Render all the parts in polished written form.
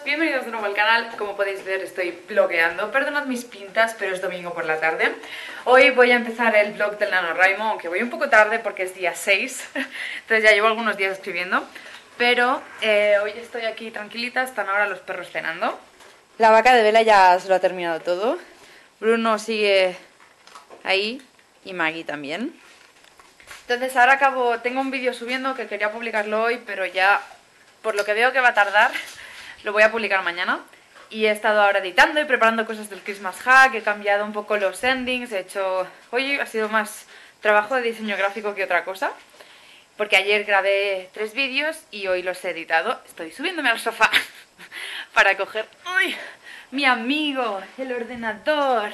bienvenidos de nuevo al canal. Como podéis ver estoy blogueando, perdonad mis pintas, pero es domingo por la tarde. Hoy voy a empezar el vlog del NaNoWriMo, aunque voy un poco tarde porque es día 6, entonces ya llevo algunos días escribiendo. Pero hoy estoy aquí tranquilita, están ahora los perros cenando. La vaca de Vela ya se lo ha terminado todo, Bruno sigue ahí y Maggie también. Entonces ahora tengo un vídeo subiendo que quería publicarlo hoy, pero ya por lo que veo que va a tardar, lo voy a publicar mañana. Y he estado ahora editando y preparando cosas del Christmas Hack, he cambiado un poco los endings, hoy ha sido más trabajo de diseño gráfico que otra cosa, porque ayer grabé 3 vídeos y hoy los he editado. Estoy subiéndome al sofá para coger mi amigo, el ordenador.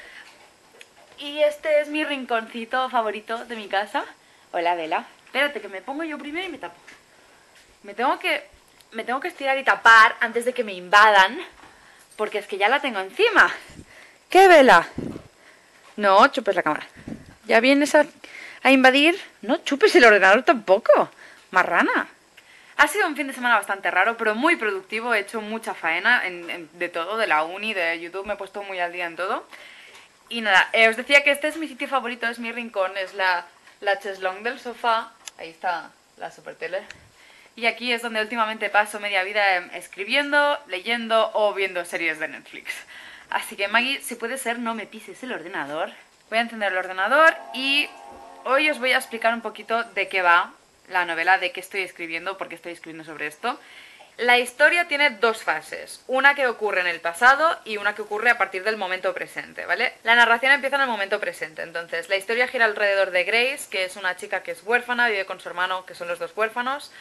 Y este es mi rinconcito favorito de mi casa. Hola, Vela. Espérate, que me pongo yo primero y me tapo. Me tengo que estirar y tapar antes de que me invadan, porque es que ya la tengo encima. ¿Qué, Vela? No chupes la cámara. ¿Ya vienes a invadir? No chupes el ordenador tampoco, marrana. Ha sido un fin de semana bastante raro, pero muy productivo. He hecho mucha faena de todo, de la uni, de YouTube. Me he puesto muy al día en todo. Y nada, os decía que este es mi sitio favorito, es mi rincón, es la cheslong del sofá. Ahí está la super tele. Y aquí es donde últimamente paso media vida escribiendo, leyendo o viendo series de Netflix. Así que Maggie, si puede ser, no me pises el ordenador. Voy a encender el ordenador y hoy os voy a explicar un poquito de qué va la novela, de qué estoy escribiendo, por qué estoy escribiendo sobre esto. La historia tiene 2 fases, una que ocurre en el pasado y una que ocurre a partir del momento presente, ¿vale? La narración empieza en el momento presente, entonces la historia gira alrededor de Grace, que es una chica que es huérfana, vive con su hermano, que son los 2 huérfanos,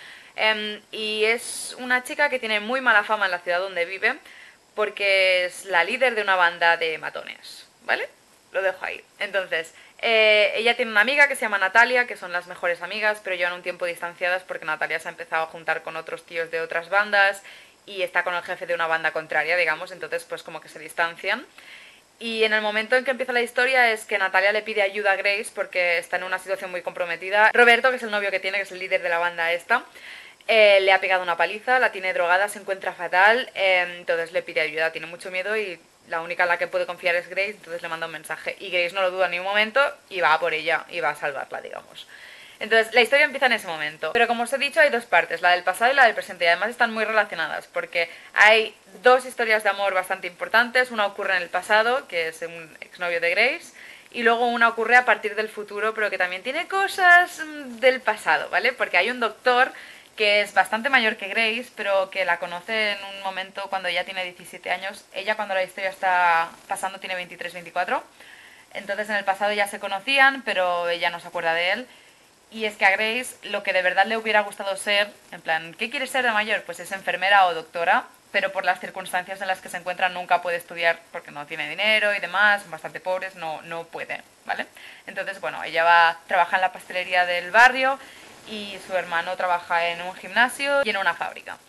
y es una chica que tiene muy mala fama en la ciudad donde vive, porque es la líder de una banda de matones, ¿vale? Lo dejo ahí. Entonces, ella tiene una amiga que se llama Natalia, que son las mejores amigas, pero llevan un tiempo distanciadas porque Natalia se ha empezado a juntar con otros tíos de otras bandas y está con el jefe de una banda contraria, digamos, entonces pues como que se distancian. Y en el momento en que empieza la historia es que Natalia le pide ayuda a Grace porque está en una situación muy comprometida. Roberto, que es el novio que tiene, que es el líder de la banda esta, le ha pegado una paliza, la tiene drogada, se encuentra fatal, entonces le pide ayuda, tiene mucho miedo y la única en la que puede confiar es Grace, entonces le manda un mensaje. Y Grace no lo duda ni un momento y va a por ella y va a salvarla, digamos. Entonces la historia empieza en ese momento. Pero como os he dicho, hay 2 partes, la del pasado y la del presente, y además están muy relacionadas porque hay 2 historias de amor bastante importantes. Una ocurre en el pasado, que es un exnovio de Grace, y luego una ocurre a partir del futuro, pero que también tiene cosas del pasado, ¿vale? Porque hay un doctor que es bastante mayor que Grace, pero que la conoce en un momento cuando ella tiene 17 años. Ella, cuando la historia está pasando, tiene 23, 24. Entonces en el pasado ya se conocían, pero ella no se acuerda de él. Y es que a Grace lo que de verdad le hubiera gustado ser, en plan, ¿qué quiere ser de mayor? Pues es enfermera o doctora, pero por las circunstancias en las que se encuentra nunca puede estudiar porque no tiene dinero y demás, son bastante pobres, no puede, ¿vale? Entonces, bueno, ella trabaja en la pastelería del barrio y su hermano trabaja en un gimnasio y en una fábrica.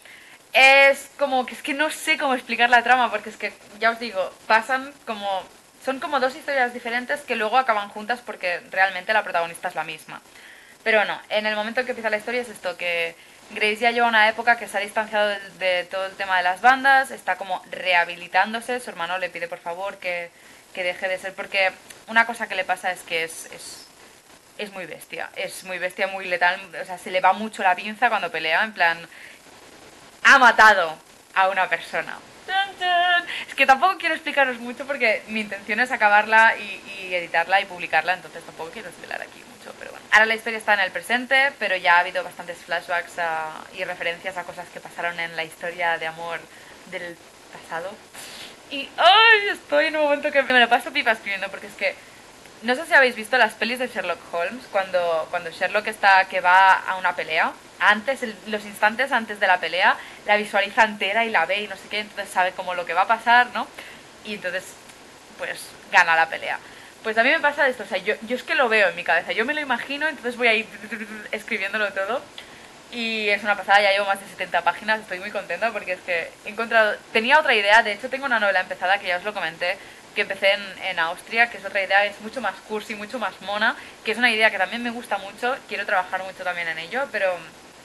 Es que no sé cómo explicar la trama, porque es que, ya os digo, son como 2 historias diferentes que luego acaban juntas porque realmente la protagonista es la misma. Pero no, en el momento en que empieza la historia es esto, que Grace ya lleva una época que se ha distanciado de todo el tema de las bandas, está como rehabilitándose, su hermano le pide por favor que deje de ser, porque una cosa que le pasa es que es muy bestia, muy letal, o sea, se le va mucho la pinza cuando pelea, en plan, ha matado a una persona. ¡Tan, tan! Es que tampoco quiero explicaros mucho porque mi intención es acabarla y editarla y publicarla, entonces tampoco quiero desvelar aquí mucho, pero bueno. Ahora la historia está en el presente, pero ya ha habido bastantes flashbacks y referencias a cosas que pasaron en la historia de amor del pasado. Y ¡ay! Estoy en un momento que me lo paso pipa escribiendo, porque es que no sé si habéis visto las pelis de Sherlock Holmes, cuando Sherlock que va a una pelea. Antes, los instantes antes de la pelea, la visualiza entera y la ve y no sé qué, entonces sabe como lo que va a pasar, ¿no? Y entonces, pues, gana la pelea. Pues a mí me pasa esto, o sea, yo es que lo veo en mi cabeza, yo me lo imagino, entonces voy a ir escribiéndolo todo. Y es una pasada, ya llevo más de 70 páginas, estoy muy contenta porque es que he encontrado... Tenía otra idea, de hecho tengo una novela empezada que ya os lo comenté, que empecé en Austria, que es otra idea, es mucho más cursi, mucho más mona, que es una idea que también me gusta mucho, quiero trabajar mucho también en ello, pero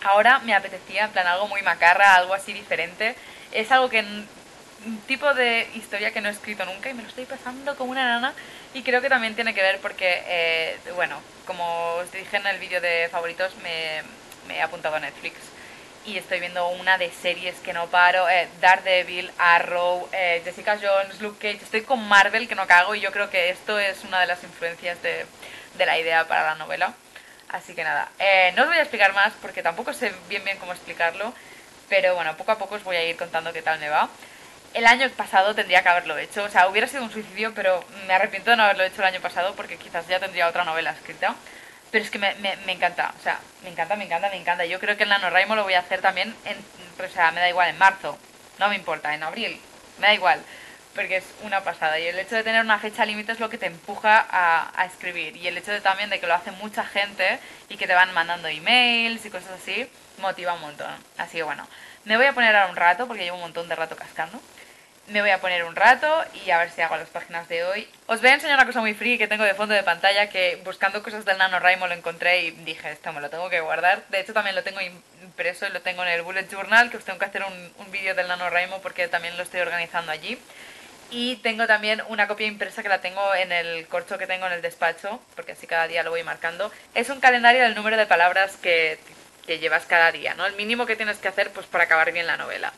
ahora me apetecía, en plan, algo muy macarra, algo así diferente. Es algo que... un tipo de historia que no he escrito nunca y me lo estoy pasando como una nana, y creo que también tiene que ver porque, bueno, como os dije en el vídeo de favoritos, me he apuntado a Netflix y estoy viendo una de series que no paro, Daredevil, Arrow, Jessica Jones, Luke Cage. Estoy con Marvel que no cago, y yo creo que esto es una de las influencias de la idea para la novela. Así que nada, no os voy a explicar más porque tampoco sé bien cómo explicarlo, pero bueno, poco a poco os voy a ir contando qué tal me va. El año pasado tendría que haberlo hecho, o sea, hubiera sido un suicidio, pero me arrepiento de no haberlo hecho el año pasado porque quizás ya tendría otra novela escrita. Pero es que me encanta, o sea, me encanta. Yo creo que el NaNoWriMo lo voy a hacer también o sea, me da igual, en marzo, no me importa, en abril, me da igual, porque es una pasada. Y el hecho de tener una fecha límite es lo que te empuja a escribir. Y el hecho de también de que lo hace mucha gente y que te van mandando emails y cosas así, motiva un montón. Así que bueno, me voy a poner ahora un rato, porque llevo un montón de rato cascando. Me voy a poner un rato y a ver si hago las páginas de hoy. Os voy a enseñar una cosa muy free que tengo de fondo de pantalla, que buscando cosas del NaNoWriMo lo encontré y dije, esto me lo tengo que guardar. De hecho también lo tengo impreso y lo tengo en el bullet journal, que os tengo que hacer un vídeo del NaNoWriMo porque también lo estoy organizando allí. Y tengo también una copia impresa que la tengo en el corcho que tengo en el despacho, porque así cada día lo voy marcando. Es un calendario del número de palabras que llevas cada día, ¿no? El mínimo que tienes que hacer pues para acabar bien la novela.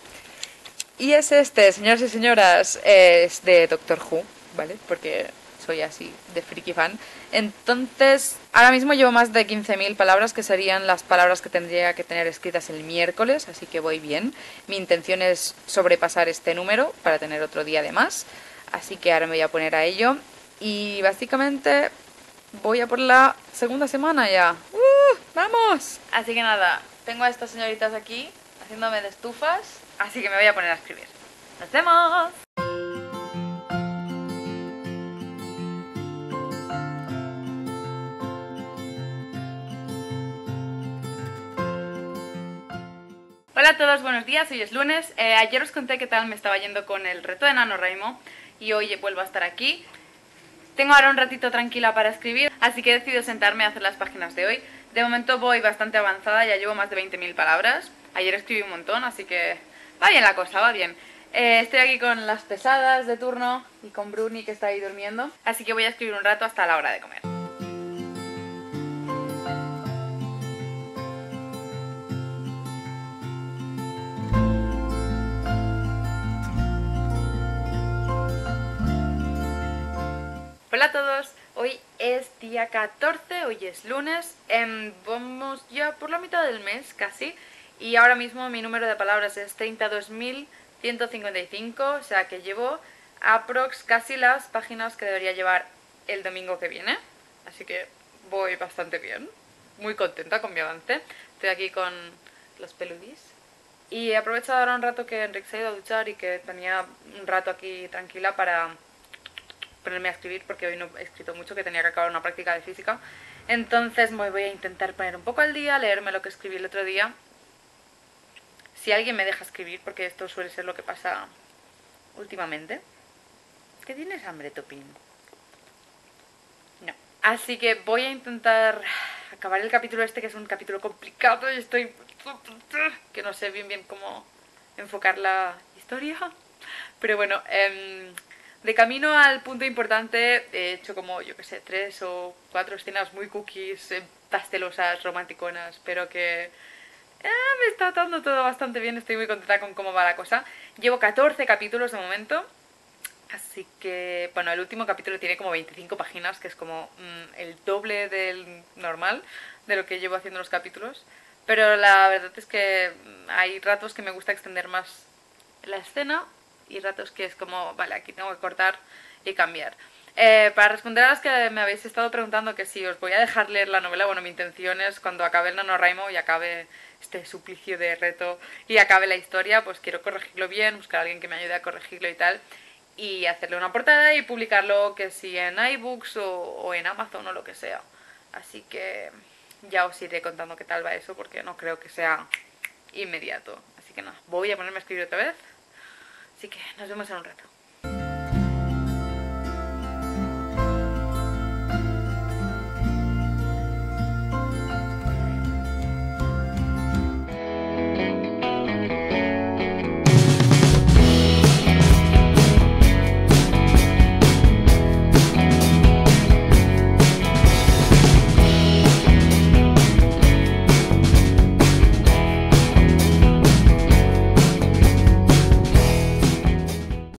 Y es este, señores y señoras, es de Doctor Who, ¿vale? Porque soy así de friki fan. Entonces, ahora mismo llevo más de 15.000 palabras, que serían las palabras que tendría que tener escritas el miércoles, así que voy bien. Mi intención es sobrepasar este número para tener otro día de más, así que ahora me voy a poner a ello. Y básicamente voy a por la segunda semana ya. ¡Vamos! Así que nada, tengo a estas señoritas aquí haciéndome de estufas, así que me voy a poner a escribir. ¡Nos vemos! Hola a todos, buenos días, hoy es lunes. Ayer os conté qué tal me estaba yendo con el reto de NaNoWriMo y hoy vuelvo a estar aquí. Tengo ahora un ratito tranquila para escribir, así que he decidido sentarme a hacer las páginas de hoy. De momento voy bastante avanzada, ya llevo más de 20.000 palabras. Ayer escribí un montón, así que va bien la cosa, va bien. Estoy aquí con las pesadas de turno y con Bruni, que está ahí durmiendo, así que voy a escribir un rato hasta la hora de comer. Hola a todos, hoy es día 14, hoy es lunes, vamos ya por la mitad del mes casi, y ahora mismo mi número de palabras es 32.155, o sea que llevo aprox casi las páginas que debería llevar el domingo que viene, así que voy bastante bien, muy contenta con mi avance. Estoy aquí con los peludis. Y he aprovechado ahora un rato que Enrique se ha ido a duchar y que tenía un rato aquí tranquila para ponerme a escribir, porque hoy no he escrito mucho, que tenía que acabar una práctica de física. Entonces me voy a intentar poner un poco al día, leerme lo que escribí el otro día. Si alguien me deja escribir, porque esto suele ser lo que pasa últimamente. ¿Que tienes hambre, Topín? No. Así que voy a intentar acabar el capítulo este, que es un capítulo complicado y estoy... que no sé bien cómo enfocar la historia. Pero bueno, de camino al punto importante he hecho como, yo que sé, 3 o 4 escenas muy cookies, pastelosas, romanticonas, pero que me está dando todo bastante bien, estoy muy contenta con cómo va la cosa. Llevo 14 capítulos de momento, así que, bueno, el último capítulo tiene como 25 páginas, que es como el doble del normal, de lo que llevo haciendo los capítulos. Pero la verdad es que hay ratos que me gusta extender más la escena y ratos que es como, vale, aquí tengo que cortar y cambiar. Para responder a las que me habéis estado preguntando que si os voy a dejar leer la novela, bueno, mi intención es cuando acabe el NaNoWriMo y acabe este suplicio de reto y acabe la historia, pues quiero corregirlo bien, buscar a alguien que me ayude a corregirlo y tal, y hacerle una portada y publicarlo, que si en iBooks o en Amazon o lo que sea. Así que ya os iré contando qué tal va eso, porque no creo que sea inmediato. Así que nada, voy a ponerme a escribir otra vez. Así que nos vemos en un rato.